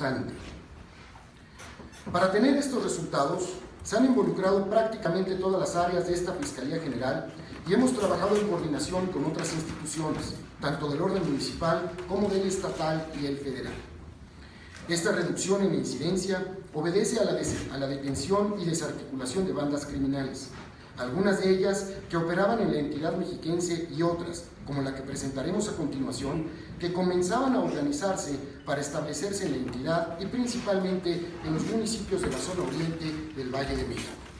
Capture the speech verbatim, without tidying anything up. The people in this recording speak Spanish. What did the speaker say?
Tuxtlan. Para tener estos resultados, se han involucrado prácticamente todas las áreas de esta Fiscalía General y hemos trabajado en coordinación con otras instituciones, tanto del orden municipal como del estatal y el federal. Esta reducción en incidencia obedece a la, a la detención y desarticulación de bandas criminales, algunas de ellas que operaban en la entidad mexiquense y otras, como la que presentaremos a continuación, que comenzaban a organizarse para establecerse en la entidad y principalmente en los municipios de la zona oriente del Valle de México.